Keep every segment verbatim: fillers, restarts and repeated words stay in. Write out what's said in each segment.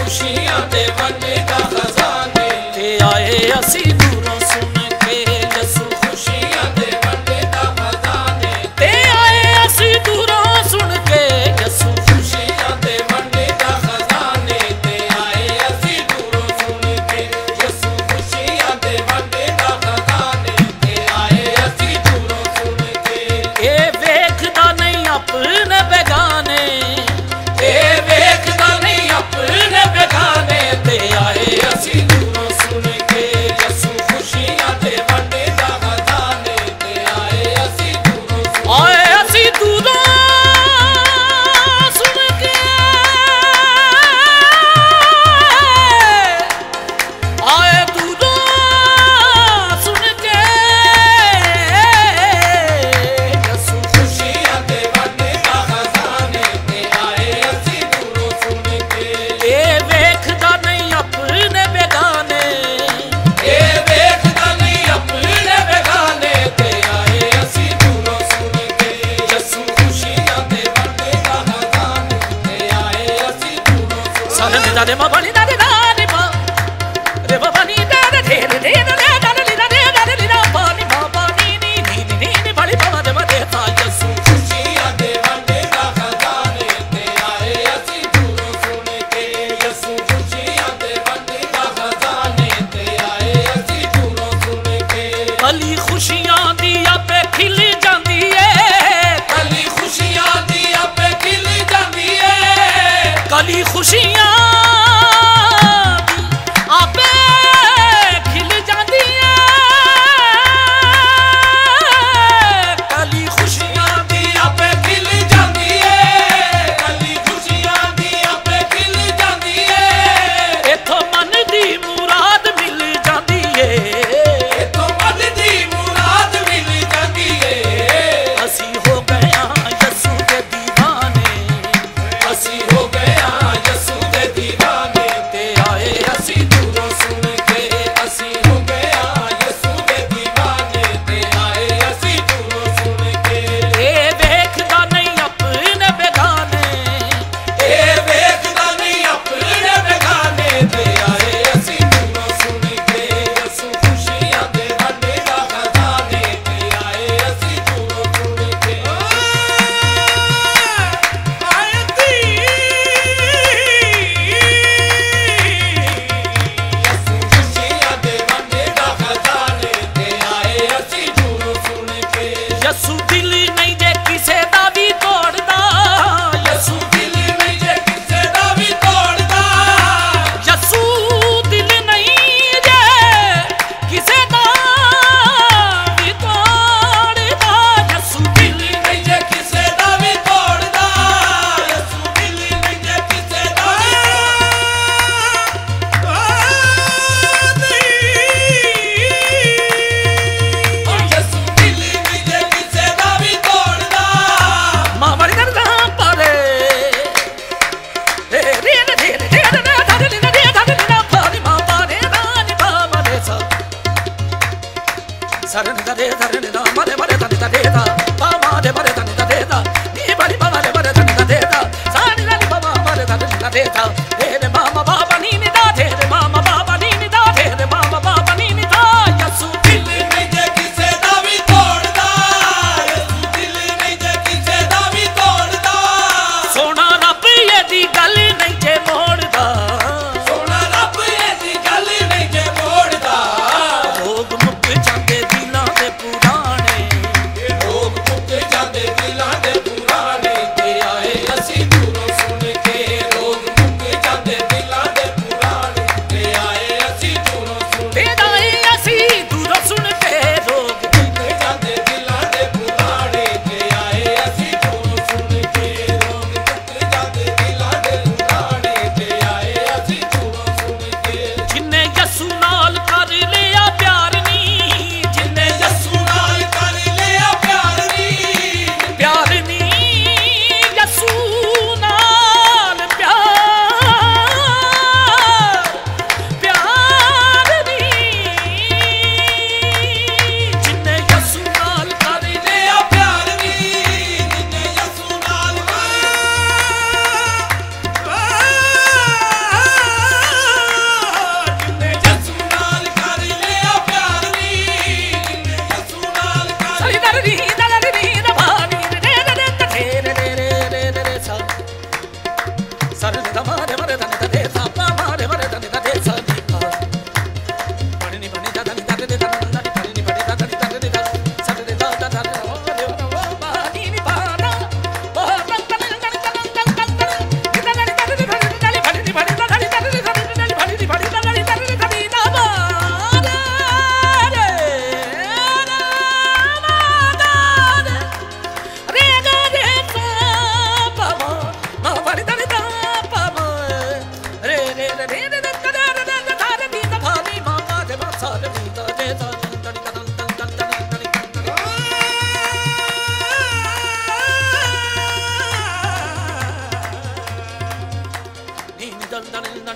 खुशियां दे वंडेगा खजाने ते आए असी दूरों सुन के यसू खुशियां दे वंडेगा खजाने ते आए असी दूरों सुन के यसू खुशियां दे वंडेगा खजाने ते आए असी दूरों सुन के यसू खुशियां दे वंडेगा खजाने ते आए असी दूरों सुन के ए वेखदा नहीं अपने बेगाने ए वेखदा नहीं अपने बेगाने ते आए असी दूरों सुन के यसू खुशियां दे वंडेगा खजाने ते आए असी दूरों सुन आए असी दूरों सुन के आए दूरों सुन के यसू खुशियां दे वंडेगा खजाने ते आए असी दूरों सुन के ए वेखदा नहीं अपने बेगाने ए वेखदा नहीं अपने बेगाने ते आए असी दूरों सुन के यसू खुशियां दे वंडेगा खजाने ते आए असी दूरों सुन सारे निदा दे मबनी दा दे दा रे बा रे बबनी दा दे दे दे दे दे दा दे दा दे दा दे दा पानी बाबा नी नी नी नी नी बड़ी बाबा दे मते ता यसू खुशियां दे वंडेगा खजाने ते आए असी दूरों सुन के यसू खुशियां दे वंडेगा खजाने ते आए असी दूरों सुन के कली खुशियां दी आपे खिल जांदी ए कली खुशियां दी आपे खिल जांदी है कली खुशियां दी आपे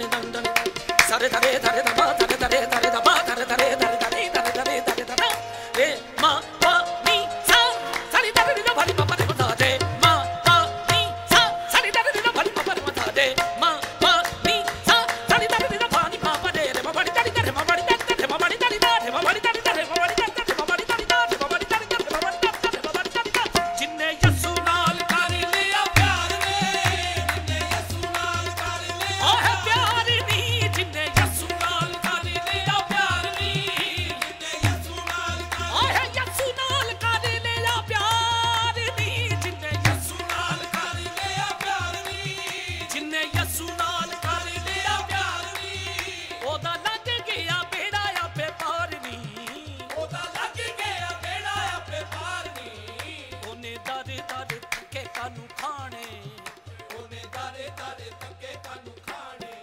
ਦਨ ਦਨ ਸਾਰੇ ਧਰੇ ਧਰੇ ਦਬਾ ਧਰੇ ਧਰੇ ਧਰੇ ਦਬਾ ਧਰੇ ਧਰੇ ਧਰੇ ਧਰੇ ਧਰੇ ਧਰੇ ਧਰੇ ਧਰੇ ਰੇ ਮਾ ਪਾ ਨੀ ਸਾ ਸਾਰੀ ਧਰੇ ਨੀ ਭਲੀ ਪਪਾ ਦੇ ਬਤਾ ਦੇ ਮਾ ਪਾ ਨੀ ਸਾ ਸਾਰੀ ਧਰੇ ਨੀ ਭਲੀ ਪਪਾ ਦੇ ਬਤਾ ਦੇ ਮਾ ਪਾ ਨੀ ਸਾ ਸਾਰੀ ਧਰੇ ਨੀ ਭਾਨੀ ਪਾਪਾ ਦੇ ਰੇ ਮਾ ਬੜੀ ਧਰੀ ਧਰੇ ਮਾ ਬੜੀ ਧਰੀ ਧਰੇ ਮਾ ਬੜੀ ਧਰੀ ਧਰੇ ਮਾ ਬੜੀ ਧਰੀ ਧਰੇ ਮਾ ਬੜੀ ਧਰੀ ਧਰੇ ਮਾ ਬੜੀ ਧਰੀ ਧਰੇ ਮਾ ਬੜੀ ਧਰੀ ਧਰੇ ਮਾ ਬੜੀ ਧਰੀ ਧਰੇ ਮਾ ਬੜੀ ਧਰੀ ਧਰੇ ਜਿੰਨੇ ਯਸੂ ਨਾਲ ਕਰ ਲਿਆ ਪਿਆਰ ਨੇ ਜਿੰਨੇ ਯਸੂ ਨਾਲ ਕਰ ਲਿਆ ਓ ਹੈ ਪਿਆਰ ਨੀ ਜਿੰਨੇ ਯਸੂ ਨਾਲ ਕਰ ਲਿਆ ਪਿਆਰ ਨੀ ਜਿੰਨੇ ਯਸੂ ਨਾਲ ਕਰ ਓ ਹੈ ਯਸੂ ਨਾਲ ਕਰ ਲਿਆ ਪਿਆਰ ਨੀ ਜਿੰਨੇ ਯਸੂ ਨਾਲ ਕਰ ਲਿਆ ਪਿਆਰ ਨੀ ਜਿੰਨੇ ਯਸੂ ਨਾਲ ਕਰ ਲਿਆ ਪਿਆਰ ਨੀ ਉਹਦਾ ਲੱਗ ਗਿਆ ਬੇੜਾ ਆਪੇ ਪਾਰ ਨੀ ਉਹਦਾ ਲੱਗ ਗਿਆ ਬੇੜਾ ਆਪੇ ਪਾਰ ਨੀ ਉਹਨੇ ਦਰ ਦਰ ਧੱਕੇ ਕਾਨੂੰ ਖਾਣੇ ਉਹਨੇ ਦਰ ਦਰ ਧੱਕੇ ਕਾਨੂੰ ਖਾਣੇ